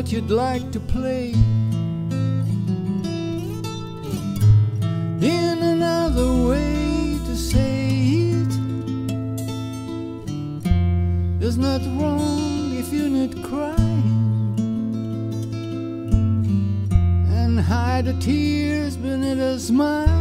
what you'd like to play in another way to say it. It's not wrong if you're not crying, and hide the tears beneath a smile.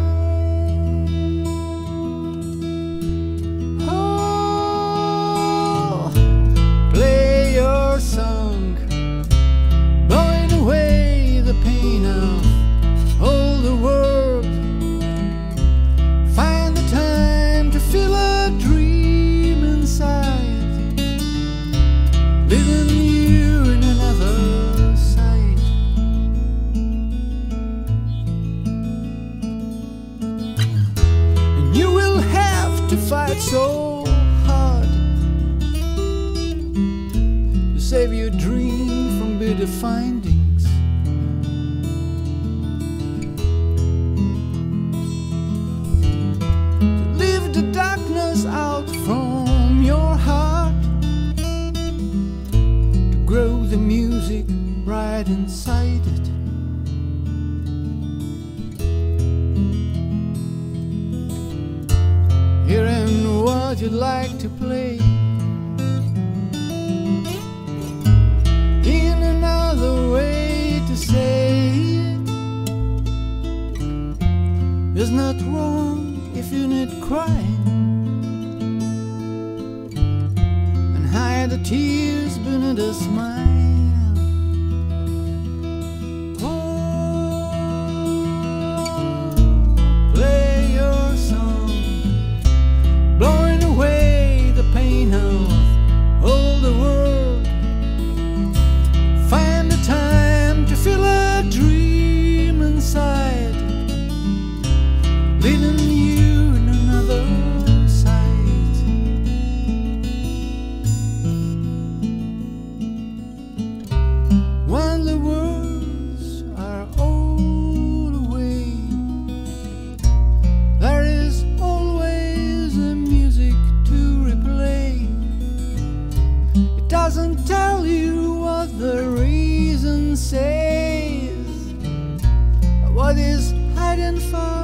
Fight so hard to save your dream from bitter findings. To leave the darkness out from your heart, to grow the music right inside it. Hearing what you'd like to play in another way to say it. It's not wrong if you're not crying, and hide the tears beneath a smile. Leading you in another sight. When the words are all away, there is always a music to replay. It doesn't tell you what the reason says, but what is hiding far